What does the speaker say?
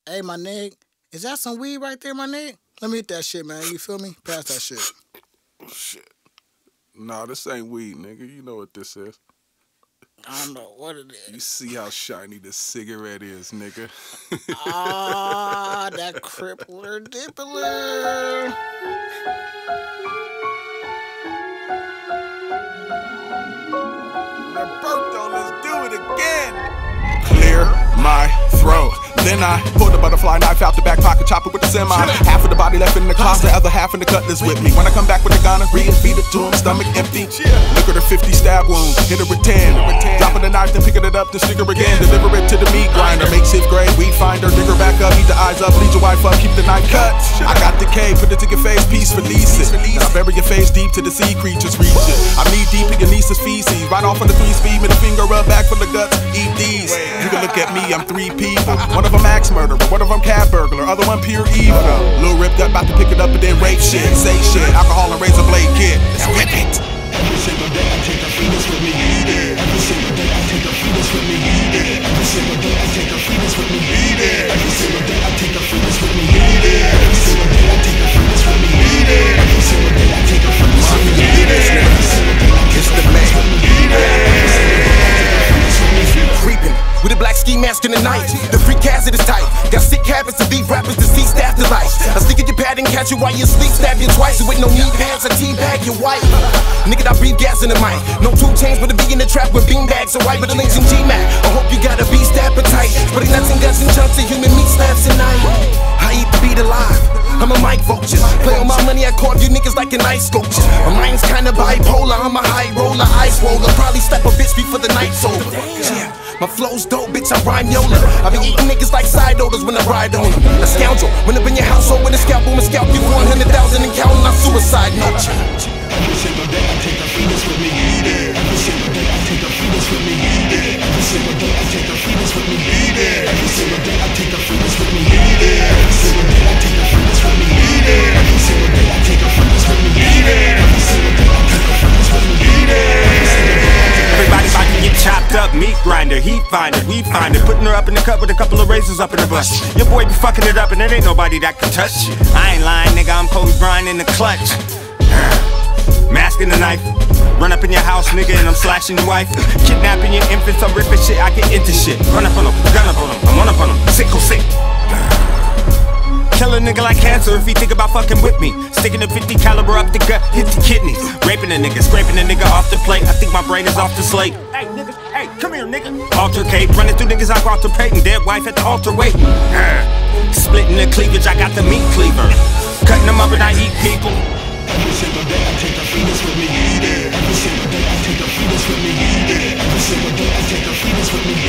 Hey, my nigga, is that some weed right there, my nigga? Let me hit that shit, man. You feel me? Pass that shit. Shit. Nah, this ain't weed, nigga. You know what this is. I don't know what it is. You see how shiny this cigarette is, nigga. Ah, that crippler dippler. Roberto, let's do it again. Clear my throat. Then I pulled the butterfly knife out the back pocket, chop it with the semi. Half of the body left in the closet, other half in the cutlass with me. When I come back with the gun, beat it to him, stomach empty. Look at her 50 stab wound, hit her with 10. Dropping the knife, then picking it up, then stick her again. Deliver it to the meat grinder, makeshift grade, weed finder. Dig her back up, eat the eyes up, bleed your wife up, keep the knife cut. I got the K, put it to your face, peace, release it. Now bury your face deep to the sea creatures reach it. I'm knee deep in your niece's feces, right off on the 3-speed, middle finger up, back for the guts, eat these. You can look at me, I'm 3 people. One of them axe murderer, one of them cab burglar, other one pure evil. Lil Rip got about to pick it up and then rape shit, say shit, alcohol and razor blade kid. Now rip it. Every single day I take a fetus with me, eat it. Every single day I take a fetus with me, eat it. Every single day I take a fetus with me, eat it. Every single day I take a fetus with me, eat it. Every single day I take a fetus with me, eat it. Every single day I take a fetus with me, eat it. Every single day I kiss the man, eat it. Creeping with a black ski mask in the night. The freak hazard is tight. Got sick habits of these rappers, deceased after life. I stick at your pad and catch you while you sleep. Stab you twice with no knee pads. I teabag your wife. Nigga, I breathe gas in the mic. No 2 chains, but a be in the trap with beanbags. So white with a links in G-Mac. I hope you got a beast appetite. But nuts and guts and chunks of human meat slabs tonight. I eat the beat alive. I'm a mic vulture. Play on my money, I carve you niggas like an ice sculpture. My mind's kinda bipolar. I'm a high roller, ice roller. Probably slap a bitch before the night's over. Yeah. My flow's dope, bitch, I rhyme Yola. I be eating niggas like side odors when I ride on them. A scoundrel, run up in your household with a scalpel and scalp you 100,000 and counting on suicide note. Every single day I take a fetus with me, eat it. Every single day I take a fetus with me, eat it. Every single day I take a fetus with me, eat it. Every single day I take a fetus with me, eat it. Every single day I take a fetus with me, eat it. Every single day I take a fetus with me, eat it. Every single day I take a fetus with me, eat it. Everybody about to get chopped up, meat grinder, heat finder, weed finder. Putting her up in the cup with a couple of razors up in the bush. Your boy be fucking it up and there ain't nobody that can touch you. I ain't lying, nigga, I'm Kobe Bryant in the clutch. Mask and a knife, run up in your house, nigga, and I'm slashing your wife. Kidnapping your infants, I'm ripping shit, I get into shit. Run up on them, gun up on them, I'm on up on them, sick. Kill a nigga like cancer if he think about fucking with me. Sticking a 50 caliber up the gut, hit the kidneys. Raping a nigga, scraping a nigga off the plate. I think my brain is off the slate. Hey, nigga, hey, come here, nigga. Altercate, running through niggas like Walter Payton. Dead wife at the altar waiting. Splitting the cleavage, I got the meat cleaver. Cutting them up and I eat people. Every single day I take a fetus with me, eat it. Every single day I take a fetus with me, eat it. Every single day I take a fetus with me,